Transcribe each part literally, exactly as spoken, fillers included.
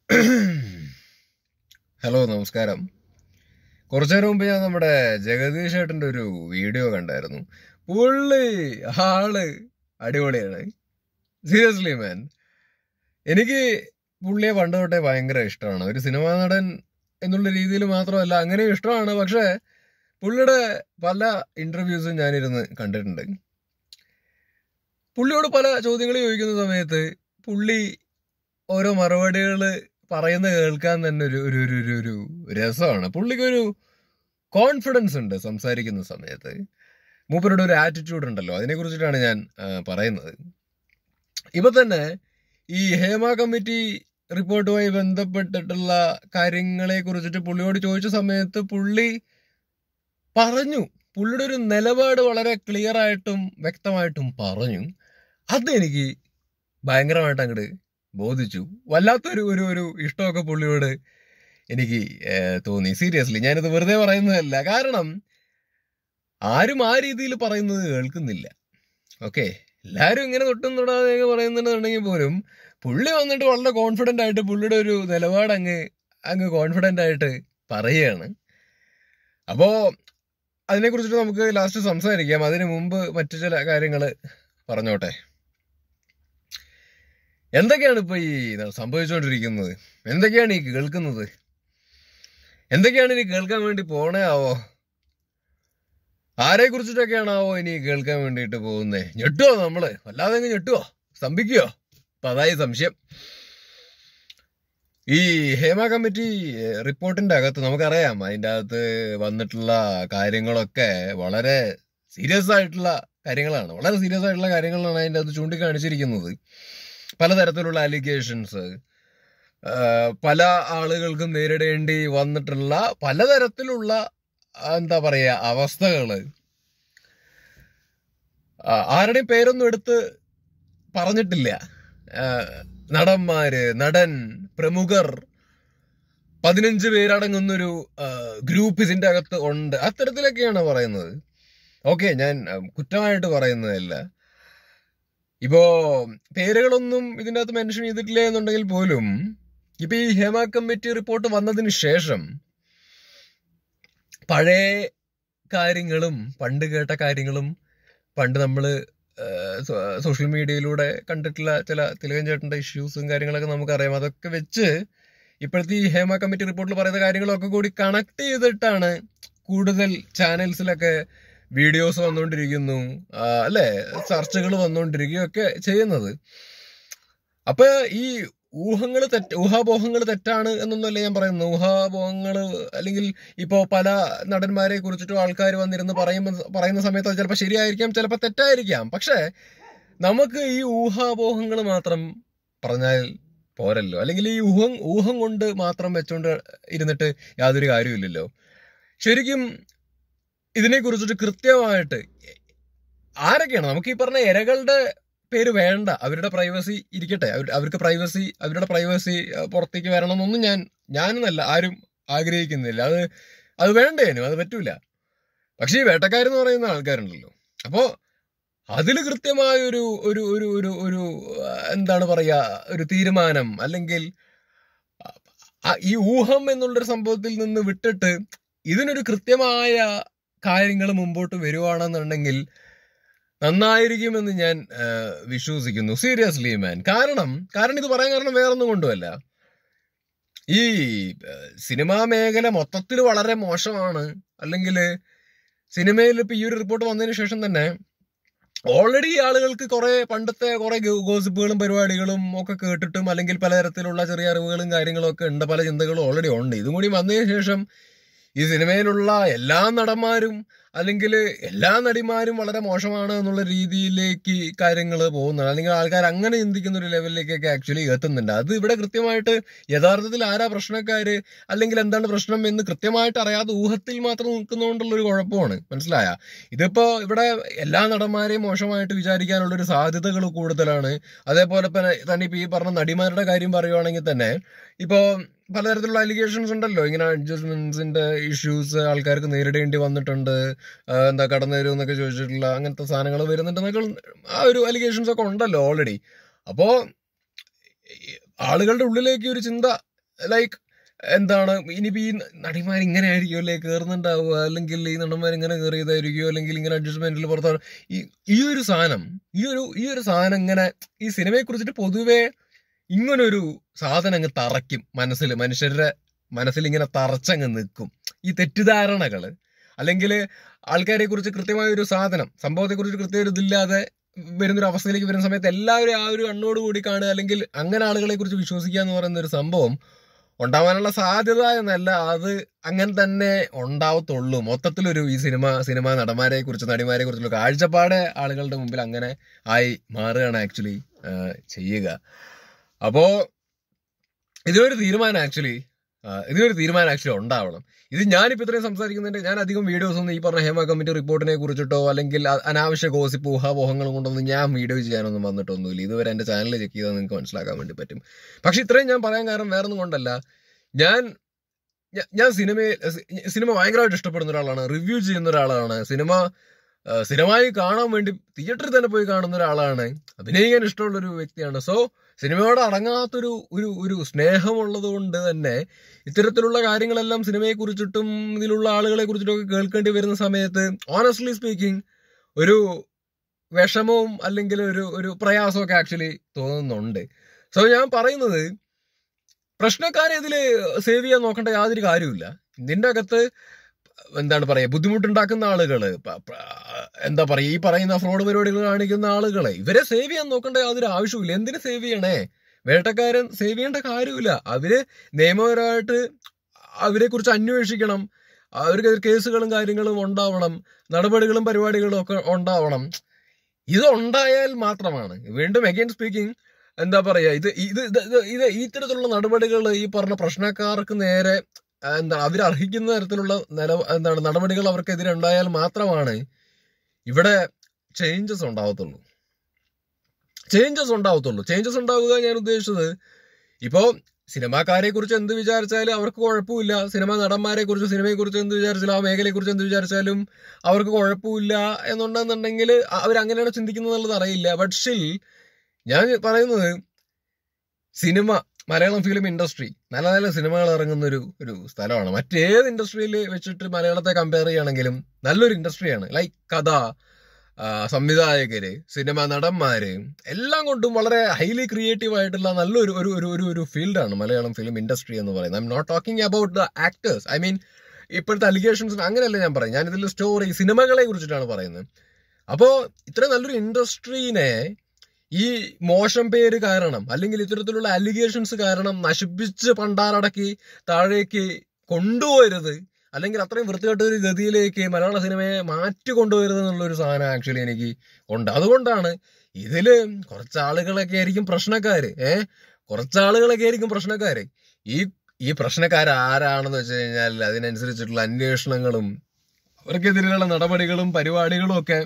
Hello, നമസ്കാരം. കുറച്ചു നേരം മുമ്പ് ഞാൻ നമ്മുടെ ജഗദീഷ് ചേട്ടൻ്റെ ഒരു വീഡിയോ കണ്ടായിരുന്നു. പുള്ളി ആള് അടിപൊളിയാണ്. സീരിയസ്ലി മാൻ, എനിക്ക് പുള്ളിയെ പണ്ട് തൊട്ടേ ഭയങ്കര ഇഷ്ടമാണ്. ഒരു സിനിമാ നടൻ എന്നുള്ള രീതിയിൽ മാത്രമല്ല, അങ്ങനെയും ഇഷ്ടമാണ്. പക്ഷെ പുള്ളിയുടെ പല ഇന്റർവ്യൂസും ഞാനിരുന്ന് കണ്ടിട്ടുണ്ട്. പുള്ളിയോട് പല ചോദ്യങ്ങൾ ചോദിക്കുന്ന സമയത്ത് പുള്ളി ഓരോ മറുപടികൾ പറയുന്ന കേൾക്കാൻ തന്നെ ഒരു ഒരു ഒരു ഒരു ഒരു രസമാണ്. പുള്ളിക്കൊരു കോൺഫിഡൻസ് ഉണ്ട് സംസാരിക്കുന്ന സമയത്ത്. മൂപ്പരുടെ ഒരു ആറ്റിറ്റ്യൂഡ് ഉണ്ടല്ലോ, അതിനെ കുറിച്ചിട്ടാണ് ഞാൻ പറയുന്നത്. ഇപ്പൊ തന്നെ ഈ ഹേമ കമ്മിറ്റി റിപ്പോർട്ടുമായി ബന്ധപ്പെട്ടിട്ടുള്ള കാര്യങ്ങളെ കുറിച്ചിട്ട് പുള്ളിയോട് ചോദിച്ച സമയത്ത് പുള്ളി പറഞ്ഞു, പുള്ളിയുടെ ഒരു നിലപാട് വളരെ ക്ലിയർ ആയിട്ടും വ്യക്തമായിട്ടും പറഞ്ഞു. അതെനിക്ക് ഭയങ്കരമായിട്ട് അങ്ങോട്ട് ബോധിച്ചു. വല്ലാത്തൊരു ഒരു ഒരു ഇഷ്ടമൊക്കെ പുള്ളിയോട് എനിക്ക് തോന്നി. സീരിയസ്ലി, ഞാനിത് വെറുതെ പറയുന്നതല്ല. കാരണം ആരും ആ രീതിയിൽ പറയുന്നത് കേൾക്കുന്നില്ല. ഓക്കെ, എല്ലാവരും ഇങ്ങനെ തൊട്ടും തൊടാതെ പറയുന്നുണ്ടെന്നുണ്ടെങ്കിൽ പോലും പുള്ളി വന്നിട്ട് വളരെ കോൺഫിഡൻ്റ് ആയിട്ട് പുള്ളിയുടെ ഒരു നിലപാട് അങ്ങ് അങ്ങ് കോൺഫിഡൻ്റ് ആയിട്ട് പറയുകയാണ്. അപ്പോൾ അതിനെക്കുറിച്ചിട്ട് നമുക്ക് ലാസ്റ്റ് സംസാരിക്കാം. അതിന് മുമ്പ് മറ്റു ചില കാര്യങ്ങൾ പറഞ്ഞോട്ടെ. എന്തൊക്കെയാണ് ഇപ്പൊ ഈ സംഭവിച്ചുകൊണ്ടിരിക്കുന്നത്? എന്തൊക്കെയാണ് ഈ കേൾക്കുന്നത്? എന്തൊക്കെയാണ് ഇനി കേൾക്കാൻ വേണ്ടി പോണേ ആവോ? ആരെ കുറിച്ചിട്ടൊക്കെയാണാവോ ഇനി കേൾക്കാൻ വേണ്ടിയിട്ട് പോകുന്നേ? ഞെട്ടുവോ നമ്മള്? വല്ലാതെ അങ്ങ് ഞെട്ടുവോ? സ്തംഭിക്കുവോ? അപ്പൊ അതായി സംശയം. ഈ ഹേമ കമ്മിറ്റി റിപ്പോർട്ടിന്റെ അകത്ത് നമുക്കറിയാം, അതിൻ്റെ അകത്ത് വന്നിട്ടുള്ള കാര്യങ്ങളൊക്കെ വളരെ സീരിയസ് ആയിട്ടുള്ള കാര്യങ്ങളാണ്. വളരെ സീരിയസ് ആയിട്ടുള്ള കാര്യങ്ങളാണ് അതിൻ്റെ അകത്ത് ചൂണ്ടിക്കാണിച്ചിരിക്കുന്നത്. പലതരത്തിലുള്ള അലിഗേഷൻസ്, പല ആളുകൾക്കും നേരിടേണ്ടി വന്നിട്ടുള്ള പലതരത്തിലുള്ള എന്താ പറയാ അവസ്ഥകള്. ആരുടെയും പേരൊന്നും എടുത്ത് പറഞ്ഞിട്ടില്ല. നടന്മാര്, നടൻ, പ്രമുഖർ, പതിനഞ്ച് പേരടങ്ങുന്നൊരു ഗ്രൂപ്പ് ഇതിന്റെ അകത്ത് ഉണ്ട്. അത്തരത്തിലൊക്കെയാണ് പറയുന്നത്. ഓക്കെ, ഞാൻ കുറ്റമായിട്ട് പറയുന്നതല്ല. ഇപ്പോ പേരുകളൊന്നും ഇതിൻ്റെ അകത്ത് മെൻഷൻ ചെയ്തിട്ടില്ല എന്നുണ്ടെങ്കിൽ പോലും ഇപ്പൊ ഈ ഹേമ കമ്മിറ്റി റിപ്പോർട്ട് വന്നതിന് ശേഷം പഴയ കാര്യങ്ങളും പണ്ട് കേട്ട കാര്യങ്ങളും പണ്ട് നമ്മള് സോഷ്യൽ മീഡിയയിലൂടെ കണ്ടിട്ടുള്ള ചില തിലകൻ ചേട്ടന്റെ ഇഷ്യൂസും കാര്യങ്ങളൊക്കെ നമുക്കറിയാം. അതൊക്കെ വെച്ച് ഇപ്പോഴത്തെ ഈ ഹേമ കമ്മിറ്റി റിപ്പോർട്ടിൽ പറയുന്ന കാര്യങ്ങളൊക്കെ കൂടി കണക്ട് ചെയ്തിട്ടാണ് കൂടുതൽ ചാനൽസിലൊക്കെ വീഡിയോസ് വന്നുകൊണ്ടിരിക്കുന്നു, അല്ലെ, ചർച്ചകൾ വന്നുകൊണ്ടിരിക്കുകയൊക്കെ ചെയ്യുന്നത്. അപ്പൊ ഈ ഊഹങ്ങൾ തെറ്റ് ഊഹാപോഹങ്ങൾ തെറ്റാണ് എന്നൊന്നുമല്ല ഞാൻ പറയുന്നത്. ഊഹാപോഹങ്ങൾ അല്ലെങ്കിൽ ഇപ്പോ പല നടന്മാരെ കുറിച്ചിട്ടും ആൾക്കാർ വന്നിരുന്ന് പറയുമ്പോൾ പറയുന്ന സമയത്ത് അത് ചിലപ്പോൾ ശരിയായിരിക്കാം, ചിലപ്പോൾ തെറ്റായിരിക്കാം. പക്ഷെ നമുക്ക് ഈ ഊഹാപോഹങ്ങൾ മാത്രം പറഞ്ഞാൽ പോരല്ലോ. അല്ലെങ്കിൽ ഈ ഊഹം ഊഹം കൊണ്ട് മാത്രം വെച്ചോണ്ട് ഇരുന്നിട്ട് യാതൊരു കാര്യമില്ലല്ലോ. ശരിക്കും ഇതിനെ കുറിച്ചിട്ട് കൃത്യമായിട്ട് ആരൊക്കെയാണ് നമുക്ക് ഈ പറഞ്ഞ ഇരകളുടെ പേര് വേണ്ട, അവരുടെ പ്രൈവസി ഇരിക്കട്ടെ, അവർക്ക് പ്രൈവസി അവരുടെ പ്രൈവസി പുറത്തേക്ക് വരണമെന്നൊന്നും ഞാൻ ഞാനെന്നല്ല ആരും ആഗ്രഹിക്കുന്നില്ല. അത് അത് വേണ്ടേനും, അത് പറ്റൂല. പക്ഷെ ഈ വേട്ടക്കാരെന്ന് പറയുന്ന ആൾക്കാരുണ്ടല്ലോ, അപ്പോ അതിൽ കൃത്യമായ ഒരു ഒരു ഒരു ഒരു ഒരു എന്താണ് പറയാ ഒരു തീരുമാനം, അല്ലെങ്കിൽ ഈ ഊഹം എന്നുള്ളൊരു സംഭവത്തിൽ നിന്ന് വിട്ടിട്ട് ഇതിനൊരു കൃത്യമായ കാര്യങ്ങൾ മുമ്പോട്ട് വരുവാണെന്നുണ്ടെങ്കിൽ നന്നായിരിക്കുമെന്ന് ഞാൻ വിശ്വസിക്കുന്നു. Seriously man. കാരണം കാരണം ഇത് പറയാൻ കാരണം വേറൊന്നും കൊണ്ടുമല്ല. ഈ സിനിമാ മേഖല മൊത്തത്തിൽ വളരെ മോശമാണ്. അല്ലെങ്കിൽ സിനിമയിൽ ഇപ്പൊ ഈ ഒരു റിപ്പോർട്ട് വന്നതിന് ശേഷം തന്നെ ഓൾറെഡി ആളുകൾക്ക് കുറെ പണ്ടത്തെ കുറെ ഗോസിപ്പുകളും പരിപാടികളും ഒക്കെ കേട്ടിട്ടും അല്ലെങ്കിൽ പലതരത്തിലുള്ള ചെറിയ അറിവുകളും കാര്യങ്ങളും ഒക്കെ ഉണ്ട്, പല ചിന്തകളും ഓൾറെഡി ഉണ്ട്. ഇതും കൂടി വന്നതിന് ശേഷം ഈ സിനിമയിലുള്ള എല്ലാ നടന്മാരും അല്ലെങ്കിൽ എല്ലാ നടിമാരും വളരെ മോശമാണ് എന്നുള്ള രീതിയിലേക്ക് കാര്യങ്ങൾ പോകുന്നുണ്ട്. അല്ലെങ്കിൽ ആൾക്കാർ അങ്ങനെ ചിന്തിക്കുന്ന ഒരു ലെവലിലേക്കൊക്കെ ആക്ച്വലി എത്തുന്നുണ്ട്. അത് ഇവിടെ കൃത്യമായിട്ട് യഥാർത്ഥത്തിൽ ആരാ പ്രശ്നക്കാര് അല്ലെങ്കിൽ എന്താണ് പ്രശ്നം എന്ന് കൃത്യമായിട്ട് അറിയാതെ ഊഹത്തിൽ മാത്രം നിൽക്കുന്നതുകൊണ്ടുള്ളൊരു കുഴപ്പമാണ്. മനസ്സിലായ? ഇതിപ്പോ ഇവിടെ എല്ലാ നടന്മാരെയും മോശമായിട്ട് വിചാരിക്കാനുള്ളൊരു സാധ്യതകൾ കൂടുതലാണ്. അതേപോലെ തന്നെ ഇപ്പൊ ഈ പറഞ്ഞ നടിമാരുടെ കാര്യം പറയുവാണെങ്കിൽ തന്നെ ഇപ്പോ പലതരത്തിലുള്ള അലിഗേഷൻസ് ഉണ്ടല്ലോ. ഇങ്ങനെ അഡ്ജസ്റ്റ്മെന്റ്സിന്റെ ഇഷ്യൂസ് ആൾക്കാർക്ക് നേരിടേണ്ടി വന്നിട്ടുണ്ട്, എന്താ കടന്നു വരും എന്നൊക്കെ ചോദിച്ചിട്ടുള്ള അങ്ങനത്തെ സാധനങ്ങൾ വരുന്നുണ്ടെന്നൊക്കെ ആ ഒരു അലിഗേഷൻസ് ഒക്കെ ഉണ്ടല്ലോ ഓൾറെഡി. അപ്പോ ആളുകളുടെ ഉള്ളിലേക്ക് ഒരു ചിന്ത ലൈക്ക് എന്താണ് ഇനിയിപ്പോ ഈ നടിമാർ ഇങ്ങനെ ആയിരിക്കും അല്ലെ കയറുന്നുണ്ടാവുക, അല്ലെങ്കിൽ ഈ നടന്മാർ ഇങ്ങനെ കയറിയതായിരിക്കുമോ, അല്ലെങ്കിൽ ഇങ്ങനെ അഡ്ജസ്റ്റ്മെന്റിൽ പുറത്താണ് ഈ ഈ ഒരു സാധനം ഈ ഒരു ഈ ഒരു സാധനം ഇങ്ങനെ ഈ സിനിമയെ കുറിച്ചിട്ട് പൊതുവെ ഇങ്ങനൊരു സാധനം അങ്ങ് തറയ്ക്കും മനസ്സിൽ, മനുഷ്യരുടെ മനസ്സിൽ ഇങ്ങനെ തറച്ചങ്ങ് നിൽക്കും ഈ തെറ്റിദ്ധാരണകള്. അല്ലെങ്കിൽ ആൾക്കാരെ കുറിച്ച് കൃത്യമായ ഒരു സാധനം സംഭവത്തെ കുറിച്ച് കൃത്യ ഒരു ഇതില്ലാതെ വരുന്നൊരു അവസ്ഥയിലേക്ക് വരുന്ന സമയത്ത് എല്ലാവരും ആ ഒരു കണ്ണോട് കൂടി കാണുക, അല്ലെങ്കിൽ അങ്ങനെ ആളുകളെ കുറിച്ച് വിശ്വസിക്കുക എന്ന് പറയുന്ന ഒരു സംഭവം ഉണ്ടാവാനുള്ള സാധ്യത എന്നല്ല, അത് അങ്ങനെ തന്നെ ഉണ്ടാവത്തുള്ളൂ. മൊത്തത്തിലൊരു ഈ സിനിമ സിനിമ നടന്മാരെ കുറിച്ച് നടിമാരെ കുറിച്ചുള്ള കാഴ്ചപ്പാട് ആളുകളുടെ മുമ്പിൽ അങ്ങനെ ആയി മാറുകയാണ് ആക്ച്വലി ചെയ്യുക. അപ്പോ ഇതിനൊരു തീരുമാനം ആക്ച്വലി ഇതിനൊരു തീരുമാനം ആക്ച്വലി ഉണ്ടാവണം. ഇത് ഞാനിപ്പോൾ ഇത്രയും സംസാരിക്കുന്നുണ്ട്, ഞാൻ അധികം വീഡിയോസ് ഒന്നും ഈ പറഞ്ഞ ഹേമ കമ്മിറ്റി റിപ്പോർട്ടിനെ കുറിച്ചിട്ടോ അല്ലെങ്കിൽ അനാവശ്യ ഗോസിപ്പ് ഊഹാപോഹങ്ങളും കൊണ്ടൊന്നും ഞാൻ വീഡിയോ ചെയ്യാനൊന്നും വന്നിട്ടൊന്നുമില്ല. ഇതുവരെ എൻ്റെ ചാനൽ ചെക്ക് ചെയ്താൽ നിങ്ങൾക്ക് മനസ്സിലാക്കാൻ വേണ്ടി പറ്റും. പക്ഷെ ഇത്രയും ഞാൻ പറയാൻ കാരണം വേറെ ഒന്നും കൊണ്ടല്ല, ഞാൻ ഞാൻ സിനിമയെ സിനിമ ഭയങ്കരമായിട്ട് ഇഷ്ടപ്പെടുന്ന ഒരാളാണ്, റിവ്യൂ ചെയ്യുന്ന ഒരാളാണ്, സിനിമ സ്ഥിരമായി കാണാൻ വേണ്ടി തിയേറ്ററിൽ തന്നെ പോയി കാണുന്ന ഒരാളാണ്, അഭിനയിക്കാൻ ഇഷ്ടമുള്ളൊരു വ്യക്തിയാണ്. സോ സിനിമയോട് അടങ്ങാത്തൊരു ഒരു ഒരു സ്നേഹമുള്ളത് കൊണ്ട് തന്നെ ഇത്തരത്തിലുള്ള കാര്യങ്ങളെല്ലാം സിനിമയെ കുറിച്ചിട്ടും ഇതിലുള്ള ആളുകളെ കുറിച്ചിട്ടും ഒക്കെ കേൾക്കേണ്ടി വരുന്ന സമയത്ത് ഓണസ്റ്റ്ലി സ്പീക്കിംഗ് ഒരു വിഷമവും അല്ലെങ്കിൽ ഒരു ഒരു പ്രയാസമൊക്കെ ആക്ച്വലി തോന്നുന്നുണ്ട്. സോ ഞാൻ പറയുന്നത്, പ്രശ്നക്കാരെ ഇതിൽ സേവ് ചെയ്യാൻ നോക്കേണ്ട യാതൊരു കാര്യമില്ല. ഇതിൻ്റെ അകത്ത് എന്താണ് പറയുക, ബുദ്ധിമുട്ടുണ്ടാക്കുന്ന ആളുകള്, എന്താ പറയുക, ഈ പറയുന്ന ഫ്രോഡ് പരിപാടികൾ കാണിക്കുന്ന ആളുകളെ ഇവരെ സേവ് ചെയ്യാൻ നോക്കേണ്ട യാതൊരു ആവശ്യമില്ല. എന്തിനു സേവ് ചെയ്യണേ? വേട്ടക്കാരൻ സേവ് ചെയ്യേണ്ട കാര്യമില്ല. അവര് നിയമപരമായിട്ട് അവരെ കുറിച്ച് അന്വേഷിക്കണം, അവർക്ക് കേസുകളും കാര്യങ്ങളും ഉണ്ടാവണം, നടപടികളും പരിപാടികളും ഒക്കെ ഉണ്ടാവണം. ഇത് ഉണ്ടായാൽ മാത്രമാണ്, വീണ്ടും അഗൈൻ സ്പീക്കിംഗ് എന്താ പറയാ, ഇത് ഇത് ഇത് ഇത്തരത്തിലുള്ള നടപടികൾ ഈ പറഞ്ഞ പ്രശ്നക്കാർക്ക് നേരെ എന്താ അവരർഹിക്കുന്ന തരത്തിലുള്ള നില എന്താണ് നടപടികൾ അവർക്കെതിരെ ഉണ്ടായാൽ മാത്രമാണ് ഇവിടെ ചേഞ്ചസ് ഉണ്ടാവത്തുള്ളൂ ചേഞ്ചസ് ഉണ്ടാവത്തുള്ളൂ ചേഞ്ചസ് ഉണ്ടാവുക ഞാൻ ഉദ്ദേശിച്ചത്, ഇപ്പോ സിനിമാക്കാരെ കുറിച്ച് എന്ത് വിചാരിച്ചാലും അവർക്ക് കുഴപ്പമില്ല, സിനിമ നടന്മാരെ കുറിച്ച് സിനിമയെ കുറിച്ച് എന്ത് വിചാരിച്ചാലും ആ മേഖലയെ കുറിച്ച് എന്ത് വിചാരിച്ചാലും അവർക്ക് കുഴപ്പമില്ല എന്നുണ്ടെന്നുണ്ടെങ്കിൽ അവരങ്ങനെയാണ് ചിന്തിക്കുന്നത് എന്നുള്ളത് അറിയില്ല. ബട്ട് സ്റ്റിൽ ഞാൻ പറയുന്നത്, സിനിമ മലയാളം ഫിലിം ഇൻഡസ്ട്രി നല്ല നല്ല സിനിമകൾ ഇറങ്ങുന്ന ഒരു ഒരു സ്ഥലമാണ്. മറ്റേത് ഇൻഡസ്ട്രിയിൽ വെച്ചിട്ട് മലയാളത്തെ കമ്പയർ ചെയ്യുകയാണെങ്കിലും നല്ലൊരു ഇൻഡസ്ട്രിയാണ്. ലൈക്ക് കഥ, സംവിധായകര്, സിനിമ നടന്മാര് എല്ലാം കൊണ്ടും വളരെ ഹൈലി ക്രിയേറ്റീവ് ആയിട്ടുള്ള നല്ലൊരു ഒരു ഒരു ഒരു ഒരു ഫീൽഡാണ് മലയാളം ഫിലിം ഇൻഡസ്ട്രി എന്ന് പറയുന്നത്. I am not talking about the actors, I mean ഇപ്പോഴത്തെ അലിഗേഷൻസ് അങ്ങനെയല്ല ഞാൻ പറയും, ഞാനിതിൽ സ്റ്റോറി സിനിമകളെ കുറിച്ചിട്ടാണ് പറയുന്നത്. അപ്പോൾ ഇത്ര നല്ലൊരു ഇൻഡസ്ട്രീനെ ഈ മോശം പേര് കാരണം അല്ലെങ്കിൽ ഇത്തരത്തിലുള്ള അലിഗേഷൻസ് കാരണം നശിപ്പിച്ച് പണ്ടാറടക്കി താഴേക്ക് കൊണ്ടുപോകരുത്, അല്ലെങ്കിൽ അത്രയും വൃത്തികെട്ട ഒരു ഗതിയിലേക്ക് മലയാള സിനിമയെ മാറ്റി കൊണ്ടുവരുന്നത് എന്നുള്ളൊരു സാധനം ആക്ച്വലി എനിക്ക് ഉണ്ട്. അതുകൊണ്ടാണ് ഇതില് കുറച്ചാളുകളൊക്കെ ആയിരിക്കും പ്രശ്നക്കാര്, ഏഹ് കുറച്ചാളുകളൊക്കെ ആയിരിക്കും പ്രശ്നക്കാര്. ഈ ഈ പ്രശ്നക്കാരാരാണെന്ന് വെച്ച് കഴിഞ്ഞാൽ അതിനനുസരിച്ചിട്ടുള്ള അന്വേഷണങ്ങളും അവർക്കെതിരെയുള്ള നടപടികളും പരിപാടികളും ഒക്കെ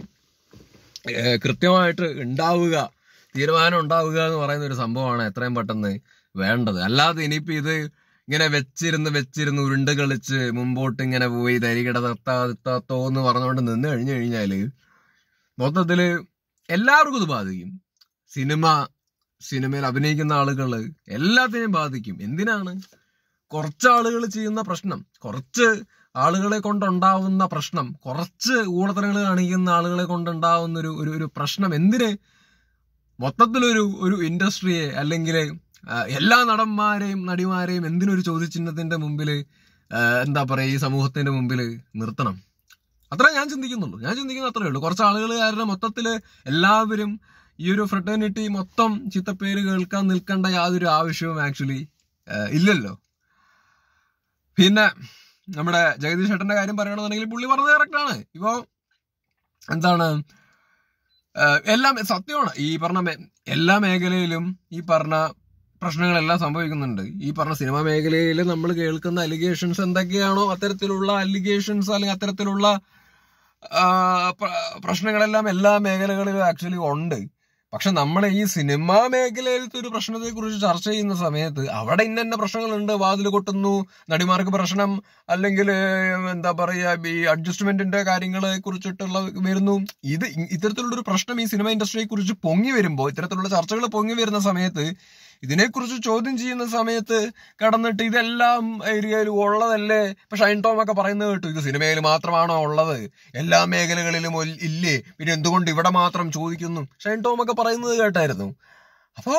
കൃത്യമായിട്ട് ഉണ്ടാവുക, തീരുമാനം ഉണ്ടാവുക എന്ന് പറയുന്ന ഒരു സംഭവമാണ് എത്രയും പെട്ടെന്ന് വേണ്ടത്. അല്ലാതെ ഇനിയിപ്പോ ഇത് ഇങ്ങനെ വെച്ചിരുന്ന് വെച്ചിരുന്ന് ഉരുണ്ട് കളിച്ച് മുമ്പോട്ട് ഇങ്ങനെ പോയി തരികിട തത്താത്തോ എന്ന് പറഞ്ഞുകൊണ്ട് നിന്ന് കഴിഞ്ഞു കഴിഞ്ഞാല് മൊത്തത്തില് എല്ലാവർക്കും ഇത് ബാധിക്കും. സിനിമ സിനിമയിൽ അഭിനയിക്കുന്ന ആളുകള് എല്ലാത്തിനെയും ബാധിക്കും. എന്തിനാണ്? കുറച്ചാളുകൾ ചെയ്യുന്ന പ്രശ്നം, കുറച്ച് ആളുകളെ കൊണ്ടുണ്ടാവുന്ന പ്രശ്നം, കുറച്ച് ഊളത്തരങ്ങൾ കാണിക്കുന്ന ആളുകളെ കൊണ്ടുണ്ടാവുന്ന ഒരു ഒരു പ്രശ്നം എന്തിന് മൊത്തത്തിലൊരു ഒരു ഇൻഡസ്ട്രിയെ അല്ലെങ്കിൽ എല്ലാ നടന്മാരെയും നടിമാരെയും എന്തിനൊരു ചോദ്യചിഹ്നത്തിന്റെ മുമ്പിൽ എന്താ പറയുക ഈ സമൂഹത്തിന്റെ മുമ്പിൽ നിർത്തണം? അത്ര ഞാൻ ചിന്തിക്കുന്നുള്ളൂ. ഞാൻ ചിന്തിക്കുന്നത് അത്രേ ഉള്ളൂ. കുറച്ച് ആളുകൾ കാരണം മൊത്തത്തില് എല്ലാവരും ഈ ഒരു ഫ്രട്ടേണിറ്റി മൊത്തം ചിത്തപ്പേര് കേൾക്കാൻ നിൽക്കേണ്ട യാതൊരു ആവശ്യവും ആക്ച്വലി ഇല്ലല്ലോ. പിന്നെ നമ്മുടെ ജഗദീഷ് ചേട്ടന്റെ കാര്യം പറയണമെന്നുണ്ടെങ്കിൽ പുള്ളി പറഞ്ഞത് കറക്റ്റാണ്. ഇപ്പോ എന്താണ് എല്ലാം സത്യമാണ്. ഈ പറഞ്ഞ എല്ലാ മേഖലയിലും ഈ പറഞ്ഞ പ്രശ്നങ്ങളെല്ലാം സംഭവിക്കുന്നുണ്ട്. ഈ പറഞ്ഞ സിനിമാ മേഖലയിൽ നമ്മൾ കേൾക്കുന്ന അലിഗേഷൻസ് എന്തൊക്കെയാണോ അത്തരത്തിലുള്ള അലിഗേഷൻസ് അല്ലെങ്കിൽ അത്തരത്തിലുള്ള പ്രശ്നങ്ങളെല്ലാം എല്ലാ മേഖലകളിലും ആക്ച്വലി ഉണ്ട്. പക്ഷെ നമ്മൾ ഈ സിനിമാ മേഖലയിലത്തെ ഒരു പ്രശ്നത്തെ കുറിച്ച് ചർച്ച ചെയ്യുന്ന സമയത്ത് അവിടെ ഇന്ന ഇന്ന പ്രശ്നങ്ങളുണ്ട്, വാതിൽ കൊട്ടുന്നു, നടിമാർക്ക് പ്രശ്നം, അല്ലെങ്കിൽ എന്താ പറയാ ഈ അഡ്ജസ്റ്റ്മെന്റിന്റെ കാര്യങ്ങളെ കുറിച്ചിട്ടുള്ള വരുന്നു. ഇത് ഇത്തരത്തിലുള്ളൊരു പ്രശ്നം ഈ സിനിമ ഇൻഡസ്ട്രിയെ കുറിച്ച് പൊങ്ങി വരുമ്പോൾ, ഇത്തരത്തിലുള്ള ചർച്ചകൾ പൊങ്ങി വരുന്ന സമയത്ത് ഇതിനെക്കുറിച്ച് ചോദ്യം ചെയ്യുന്ന സമയത്ത് കടന്നിട്ട് ഇതെല്ലാം ഏരിയയിൽ ഉള്ളതല്ലേ, ഇപ്പൊ ഷൈൻ ടോം ഒക്കെ പറയുന്നത് കേട്ടു, ഇത് സിനിമയിൽ മാത്രമാണോ ഉള്ളത്, എല്ലാ മേഖലകളിലും ഇല്ലേ, പിന്നെ എന്തുകൊണ്ട് ഇവിടെ മാത്രം ചോദിക്കുന്നു, ഷൈൻ ടോം ഒക്കെ പറയുന്നത് കേട്ടായിരുന്നു. അപ്പോ